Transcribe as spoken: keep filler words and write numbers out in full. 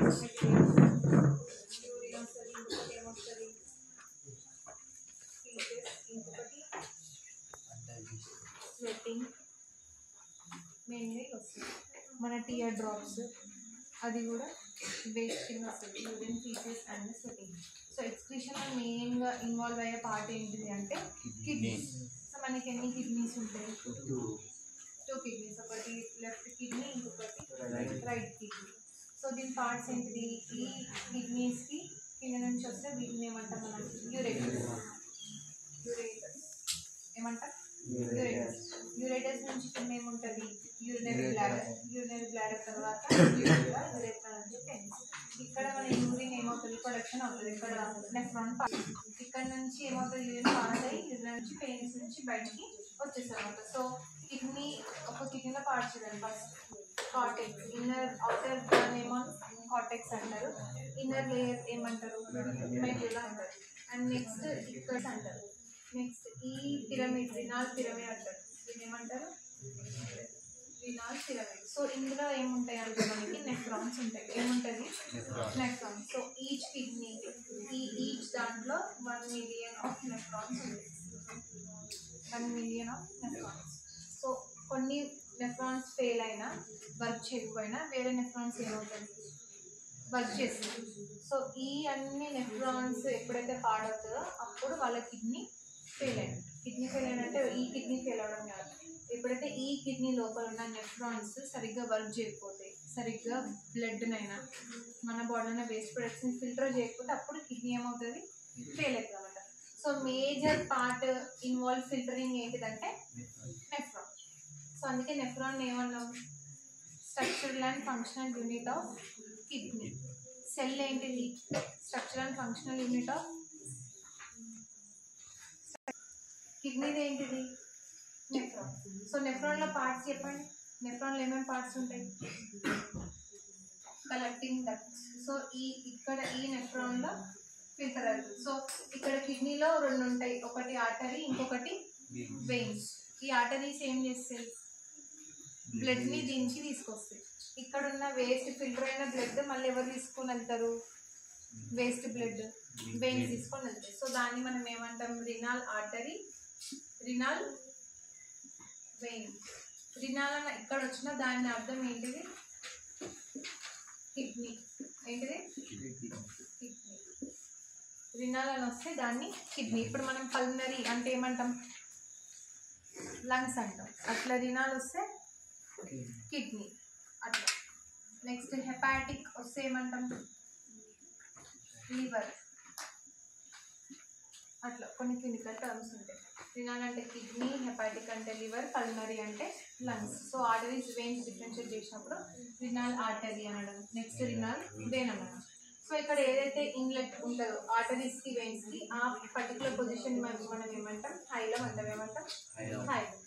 Urine వస్తుంది, ఇంకొకటి ఏమొస్తుంది ఫీసెస్, ఇంకొకటి స్వెట్టింగ్ మెయిన్లీ వస్తుంది. మన టీయర్ డ్రాప్స్ అది కూడా వేస్ట్ కింద వస్తుంది, urine faeces and sweating. So ఎక్స్క్రీషన్లో మెయిన్గా ఇన్వాల్వ్ అయ్యే పార్ట్ ఏంటిది అంటే కిడ్నీస్. సో మనకి ఎన్ని కిడ్నీస్ ఉంటాయి? టూ కిడ్నీస్, ఒకటి లెఫ్ట్ కిడ్నీ, ఇంకొకటి రైట్ కిడ్నీ. సో దీని పార్ట్స్ ఏంటిది? ఈ కిడ్నీస్కి కింద నుంచి వస్తే వీటిని ఏమంటాం మనం? యూరేటర్స్. యూరేటర్స్ ఏమంటాం? యూరేటర్స్. యూరేటర్స్ నుంచి కింద ఏముంటుంది? Urinary bladder. యూరినరీ బ్లాడర్ తర్వాత యూరేటర్ నుంచి పెన్స్. ఇక్కడ మన యూరిన్ ఏమవుతుంది? ప్రొడక్షన్ అవుతుంది. ఇక్కడ నెఫ్రాన్ పాస్. ఇక్కడ నుంచి ఏమవుతుంది? యూరిన్ పాస్ అయ్యి యూరిన్ నుంచి పెయిన్స్ నుంచి బయటికి వచ్చేస్తుంది అనమాట. సో కిడ్నీ ఒక కిడ్నీలో పార్ట్స్ చూడండి. ఫస్ట్ కార్టెక్స్, ఇన్నర్ అవుటర్ ఏమో కార్టెక్స్ అంటారు, ఇన్నర్ లేయర్ ఏమంటారు? మెడ్యులా అంటారు. అండ్ నెక్స్ట్ ఇక్కడ అంటారు. నెక్స్ట్ ఈ పిరమిడ్ రినాల్ పిరమిడ్ అంటారు. దీన్ని ఏమంటారు? రినాల్ పిరమిడ్. సో ఇందులో ఏముంటాయి అంటే మనకి నెఫ్రాన్స్ ఉంటాయి. ఏముంటుంది? నెఫ్రాన్స్. సో ఈచ్ కిడ్నీ ఈ ఈచ్ దాంట్లో వన్ మిలియన్ ఆఫ్ నెఫ్రాన్స్ ఉంటాయి. One million of nephrons. So కొన్ని నెఫ్రాన్స్ ఫెయిల్ అయినా, వర్క్ చేయకపోయినా వేరే నెఫ్రాన్స్ ఏమవుతుంది? వర్క్ చేస్తుంది. సో ఈ అన్ని నెఫ్రాన్స్ ఎప్పుడైతే పాడవుతుందో అప్పుడు వాళ్ళ కిడ్నీ ఫెయిల్ అయినట్టు. కిడ్నీ ఫెయిల్ అయినంటే ఈ కిడ్నీ ఫెయిల్ అవ్వడం కాదు. ఎప్పుడైతే ఈ కిడ్నీ లోపల ఉన్న నెఫ్రాన్స్ సరిగ్గా వర్క్ చేయకపోతే, సరిగ్గా బ్లడ్నైనా మన బాడీలో వేస్ట్ ప్రొడక్ట్స్ని ఫిల్టర్ చేయకపోతే అప్పుడు కిడ్నీ ఏమవుతుంది? ఫెయిల్ అవుతుంది అనమాట. So major part involve filtering ఏంటిదంటే నెఫ్రాన్. సో అందుకే నెఫ్రాన్ ఏమన్నాం? Structural and functional unit of kidney. Cell ఏంటిది? Structural and functional unit of కిడ్నీది ఏంటిది? నెఫ్రాన్. సో నెఫ్రాన్లో పార్ట్స్ చెప్పండి. నెఫ్రాన్లో ఏమేమి పార్ట్స్ ఉంటాయి? Collecting ducts. సో ఈ ఇక్కడ ఈ నెఫ్రాన్లో ఫిల్టర్ అవుతుంది. సో ఇక్కడ కిడ్నీలో రెండు ఉంటాయి, ఒకటి ఆర్టరీ, ఇంకొకటి వెయిన్స్. ఈ ఆర్టరీస్ ఏం చేస్తాయి? బ్లడ్ని దించి తీసుకొస్తాయి. ఇక్కడ ఉన్న వేస్ట్ ఫిల్టర్ అయిన బ్లడ్ మళ్ళీ ఎవరు తీసుకొని వెళ్తారు? వేస్ట్ బ్లడ్ వెయిన్స్ తీసుకొని వెళ్తాయి. సో దాన్ని మనం ఏమంటాం? రినాల్ ఆర్టరీ, రినాల్ వెయిన్. రినాల్ అన్న ఇక్కడ వచ్చిన దాని అర్థం ఏంటిది? కిడ్నీ. ఏంటిది? కిడ్నీ. రినాల్ అని వస్తే దాన్ని కిడ్నీ. ఇప్పుడు మనం పల్మనరీ అంటే ఏమంటాం? లంగ్స్ అంటాం. అట్లా రినాల్ వస్తే కిడ్నీ అట్లా. నెక్స్ట్ హెపాటిక్ వస్తే ఏమంటాం? లివర్. అట్లా కొన్ని క్లినికల్ టర్మ్స్ ఉంటాయి. రినాల్ అంటే కిడ్నీ, హెపాటిక్ అంటే లివర్, పల్మనరీ అంటే lungs. So arteries veins differentiate చేసినప్పుడు రినాల్ ఆర్టరీ అనడం, నెక్స్ట్ రినాల్ వెయిన్ అనడం. సో ఇక్కడ ఏదైతే ఇన్లెట్ ఉంటుందో ఆర్టరీస్కి వెయిన్స్కి ఆ పర్టికులర్ పొజిషన్ మనం ఏమంటాం? హైలం అంటాం. ఏమంటాం? హైలం.